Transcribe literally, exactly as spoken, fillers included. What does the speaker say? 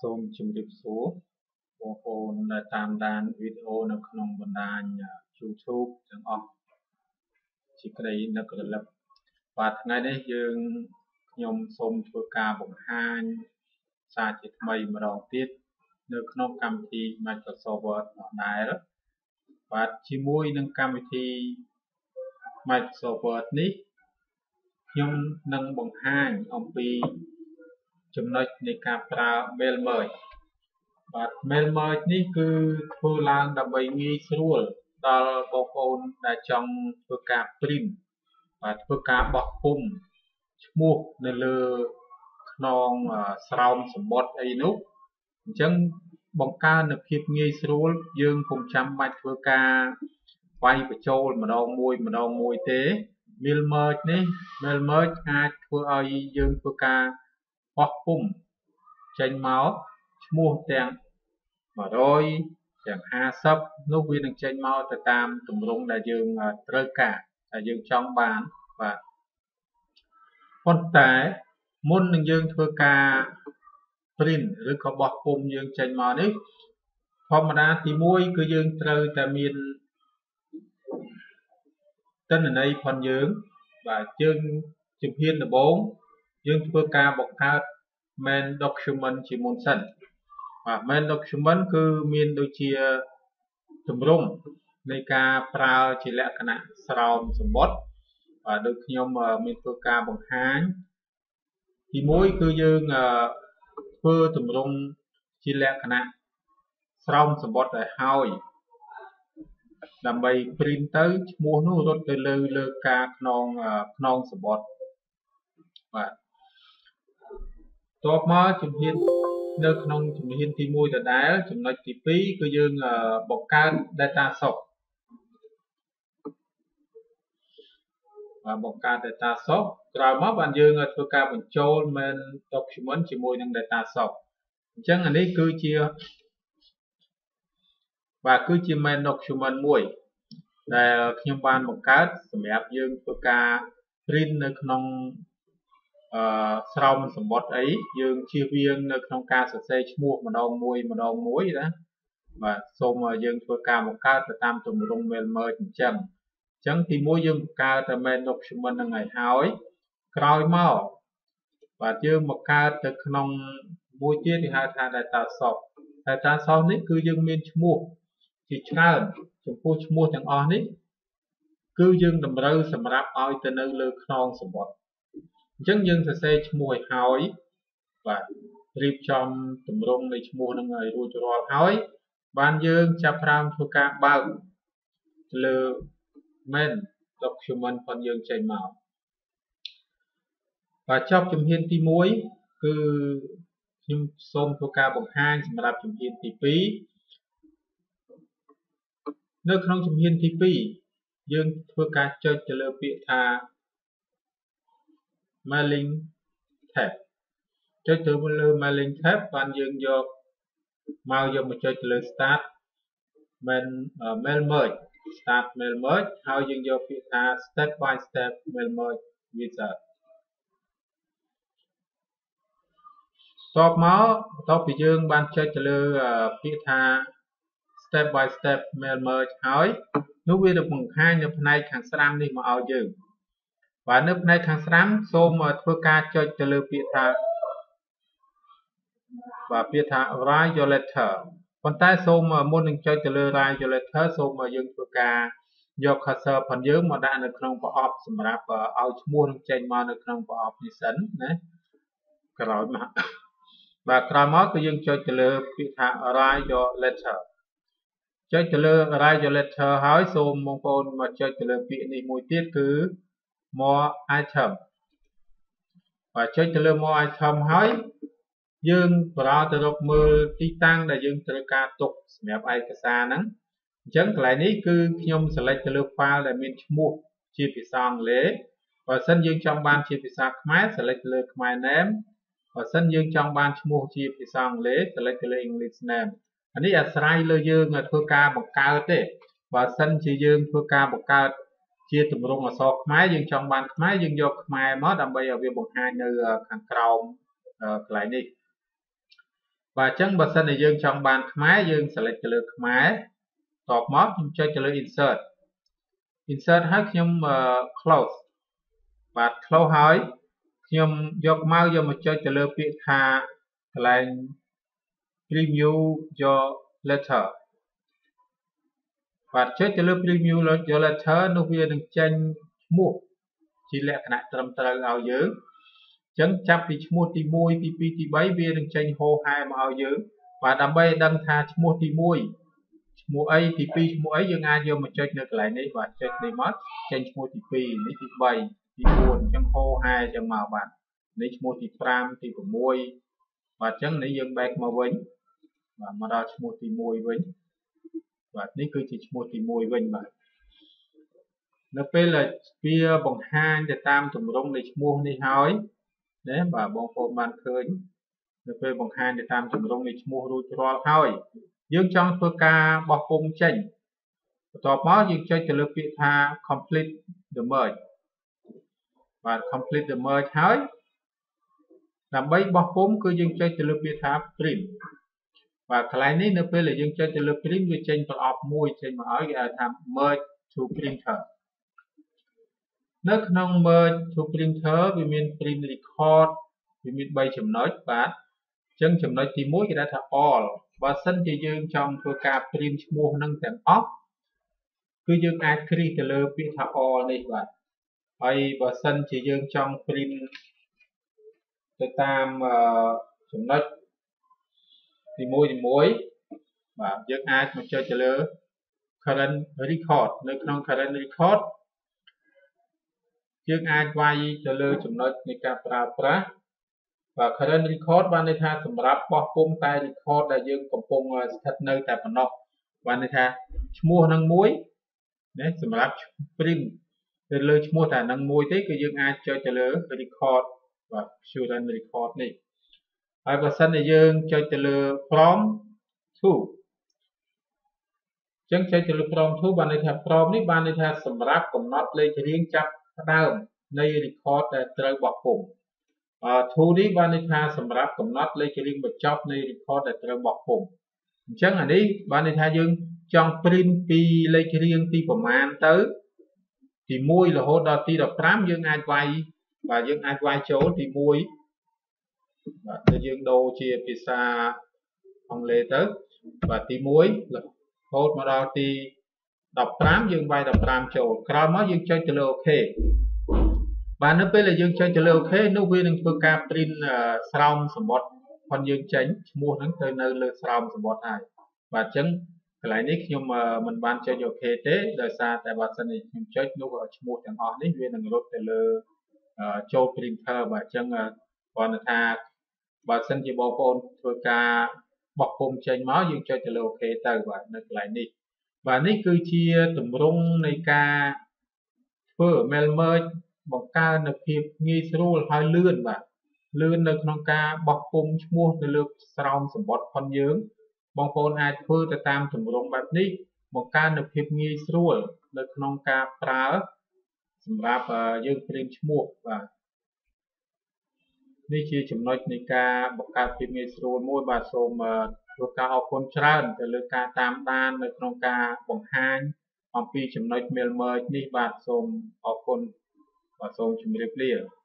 សូមជម្រាបសួរបងប្អូនដែលតាមដានវីដេអូនៅក្នុងបណ្ដាញ YouTube ទាំងអស់ជាក្តីនឹករលឹកបាទថ្ងៃនេះយើងខ្ញុំសូមធ្វើការបង្ហាញសារជាថ្មីម្ដងទៀតនៅក្នុងកម្មវិធី Microsoft Word ដែរបាទជាមួយនឹងកម្មវិធី Microsoft Word នេះខ្ញុំនឹងបង្ហាញអំពីចំណុចនៃការប្រើ Mail Merge បាទ Mail Merge នេះគឺធ្វើឡើងដើម្បីងាយស្រួលដល់បងប្អូនដែលចង់ធ្វើការ print បាទធ្វើការបោះពុម្ពឈ្មោះនៅលើខ្នងស្រោមសំបុត្រអីនោះអញ្ចឹងបង្កើននូវភាពងាយស្រួលយើងពុំចាំបាច់ធ្វើការវាយបញ្ចូលម្ដងមួយម្ដងមួយទេ Mail Merge នេះ Mail Merge អាចធ្វើឲ្យយើងធ្វើការបោះពុម្ពចេញមកឈ្មោះទាំង100ទាំង50នោះវានឹងចេញមកទៅតាមទម្រង់ដែលយើងត្រូវការដែលយើងចង់បានបាទប៉ុន្តែមុននឹងយើងធ្វើការ print ឬក៏បោះពុម្ពយើងចេញមកនេះធម្មតាទី1គឺយើងត្រូវតែមានទិន្នន័យផងយើងបាទយើងជំហានដំបូងយើងធ្វើការបង្កើត main document ជាមុនសិនបាទ main document គឺមានដូចជាទម្រង់នៃការប្រើជាលក្ខណៈស្រោមសំបុត្របាទដូចខ្ញុំមានធ្វើការបង្ហាញទី1គឺយើងធ្វើទម្រង់ជាលក្ខណៈស្រោមសំបុត្រឲ្យហើយដើម្បី print ទៅឈ្មោះនោះរត់ទៅលើលើការខ្នងខ្នងសំបុត្របាទតបមកជំហាននៅក្នុងជំហានទី1ដដែលចំណុចទី2គឺយើងបង្កើត data source បាទបង្កើត data source ក្រោយមកបានយើងធ្វើការបញ្ចូល main document ជាមួយនឹង data source អញ្ចឹងអានេះគឺជាបាទគឺជា main document មួយដែលខ្ញុំបានបង្កើតសម្រាប់យើងធ្វើការ print នៅក្នុងអឺស្រោមសំបុត្រអីយើងជៀសវាងនៅក្នុងការសរសេរឈ្មោះម្ដងមួយម្ដងមួយណាបាទសូមយើងធ្វើការបង្កើតទៅតាមទម្រង់ Mail Merge អញ្ចឹងអញ្ចឹងទី1យើងបង្កើត main document ហ្នឹងឲ្យហើយក្រោយមកបាទយើងបង្កើតទៅក្នុងមួយទៀតគេហៅថា data source data source នេះគឺយើងមានឈ្មោះជាច្រើនចំពោះឈ្មោះទាំងអស់នេះគឺយើងតម្រូវសម្រាប់ឲ្យទៅនៅលើខ្នងសំបុត្រអញ្ចឹងយើងសរសេរឈ្មោះឲ្យហើយបាទរៀបចំទម្រង់នៃឈ្មោះនឹងឲ្យរួចរាល់ហើយបានយើងចាប់ផ្ដើមធ្វើការបើកលើ main document ផងយើងចេញមកបាទចប់ជំហានទី1គឺខ្ញុំសូមធ្វើការបង្ហាញសម្រាប់ជំហានទី2នៅក្នុងជំហានទី2យើងធ្វើការចុចទៅលើពាក្យថា mailing tab ចុចទៅលើ mailing tab បានយើងយកមកយកមកចុចទៅលើ start mail mail merge start mail merge ហើយយើងយកពាក្យថា step by step mail merge wizard តបមកបន្ទាប់ពីយើងបានចុចទៅលើពាក្យថា step by step mail merge ហើយនោះវានឹងបង្ហាញនៅផ្នែកខាងស្ដាំនេះមកឲ្យយើងបាទនៅផ្នែកខាងស្ដាំសូមធ្វើការចុចទៅលើពាក្យថាបាទពាក្យថា write your letter ប៉ុន្តែសូមមុននឹងចុចទៅលើ write your letter សូមយើងធ្វើការយក cursor ផងយើងមកដាក់នៅក្នុងប្រអប់សម្រាប់ឲ្យឈ្មោះនឹងចេញមកនៅក្នុងប្រអប់នេះសិនណាក្រោយមកបាទក្រោយមកគឺយើងចុចទៅលើពាក្យថា write your letter ចុចទៅលើ write your letter ហើយសូមបងប្អូនមកចុចទៅលើពាក្យនេះមួយទៀតគឺ more item បាទចុចទៅលើ more item ហើយយើងបរោទៅរកមើលទីតាំងដែលយើងត្រូវការទុកសម្រាប់ឯកសារហ្នឹងអញ្ចឹងកន្លែងនេះគឺខ្ញុំ select ទៅលើ file ដែលមានឈ្មោះជាភាសាអង់គ្លេសបើសិនយើងចង់បានជាភាសាខ្មែរ select ទៅលើខ្មែរ name បើសិនយើងចង់បានឈ្មោះជាភាសាអង់គ្លេស select ទៅលើ English name អានេះអាស្រ័យលើយើងធ្វើការបង្កើតទេបើសិនជាយើងធ្វើការបង្កើតជាទម្រង់អក្សរខ្មែរយើងចង់បានខ្មែរយើងយកខ្មែរមកដើម្បីឲ្យវាបង្ហាញនៅខាងក្រោមកន្លែងនេះ và chẳng bật sân này dương trong bàn khmái dương select từ lược khmái top móc nhưng chơi từ lược insert insert hết nhưng close và close hỏi nhưng dọc mau giờ một chơi từ lược bị thà lại preview cho letter và chơi từ lược preview cho letter nó viên được tranh mua chỉ lẽ cái này trầm trầm ao dữ chẳng chấp thì mua thì môi thì pi thì bấy viên được tranh hô hai mà ao dữ và đam bay đăng thà mua thì môi mua A thì pi mua ấy dương ai vô mà chơi được lại này và chơi này mất tranh mua thì pi này thì bay thì buồn chẳng hô hai chẳng màu bạn này mua thì pram thì của môi và chẳng này dương back mà vĩnh và mà đó mua thì môi vĩnh và này cứ chỉ mua thì môi vĩnh mà nó phải là bia bằng hai để tam tụm rong để mua đi hỏi đấy và bọn cô bạn khơi nó phải bằng hai để tam tụm rong để mua rồi cho hỏi dương trong phương ca bọc cung chỉnh top máu dương chơi từ lực vị tha complete the merge và complete the merge hỏi làm bấy bọc cung cứ dương chơi từ lực vị tha print và cái này nó phải là dương chơi từ lực print với trên phần of môi trên mà hỏi là tham merge to printer nước nông merge to printer vì mình print record vì mình bay chấm nói và chân chấm nói thì mỗi cái data all và sân thì dương trong phương ca print mua nângទាំងអស់គឺយើងអាច create ទៅលើពាក្យថា all នេះបាទហើយបើសិនជាយើងចង់ print ទៅតាមចំណុចទីមួយទីមួយបាទយើងអាចមកចុចទៅលើ current record នៅក្នុង current record យើងអាចវាយទៅលើចំណុចនៃការប្រើប្រាស់và current record បានន័យថាសម្រាប់បោះពុម្ពតែ record ដែលយើងកំពុងស្ថិតនៅតែប៉ុណ្ណោះបានន័យថាឈ្មោះនឹងមួយណាសម្រាប់ print ទៅលើឈ្មោះតែនឹងមួយទេគឺយើងអាចចុចទៅលើ record បាទ current record នេះហើយបើសិនជាយើងចុចទៅលើ from to អញ្ចឹងចុចទៅលើ from to បានន័យថា from នេះបានន័យថាសម្រាប់កំណត់លេខរៀងចាប់ផ្ដើមនៃ record ដែលត្រូវបោះពុម្ពto នេះបានន័យថាសម្រាប់កំណត់លេខរៀងបញ្ចប់នៃ record ដែលត្រូវបោះពុម្ពអញ្ចឹងអានេះបានន័យថាយើងចង់ print ពីលេខរៀងទីប្រមាណទៅទីមួយរហូតដល់ទីដប់ប្រាំយើងអាចវាយបាទយើងអាចវាយចូលទីមួយបាទទៅយើងដូរជាភាសាអង់គ្លេសទៅបាទទីមួយរហូតមកដល់ទីដប់ប្រាំយើងវាយដប់ប្រាំចូលក្រោយមកយើងចុចទៅលើ OK បាទនៅពេលដែលយើងចុចទៅលើ OK នោះវានឹងធ្វើការ print ស្រោមសម្បត្តិផងយើងចេញឈ្មោះហ្នឹងទៅនៅលើស្រោមសម្បត្តិហើយបាទអញ្ចឹងកន្លែងនេះខ្ញុំមិនបានចុច OK ទេដោយសារតែបើសិនជាខ្ញុំចុចនោះឈ្មោះទាំងអស់នេះវានឹងរត់ទៅលើចូល printer បាទអញ្ចឹងគាត់ថាបើសិនជាបងប្អូនធ្វើការបោះពុម្ពចេញមកយើងចុចទៅលើ OK ទៅបាទនៅកន្លែងនេះបាទនេះគឺជាទម្រង់នៃការធ្វើ mail merge បង្កើននូវភាពងាយស្រួលហើយលឿនបាទលឿននៅក្នុងការបោះពុម្ពឈ្មោះទៅលើស្រោមសម្បត្តិផងយើងបងប្អូនអាចធ្វើទៅតាមទម្រង់បែបនេះបង្កើននូវភាពងាយស្រួលនៅក្នុងការប្រើសម្រាប់យើង print ឈ្មោះបាទនេះជាចំណុចនៃការបង្កើតភាពងាយស្រួលមួយបាទសូមធ្វើការអរគុណច្រើនទៅលើការតាមដាននៅក្នុងការបង្ហាញអំពីចំណុច mail merge នេះបាទសូមអរគុណបាទសូមជម្រាបលា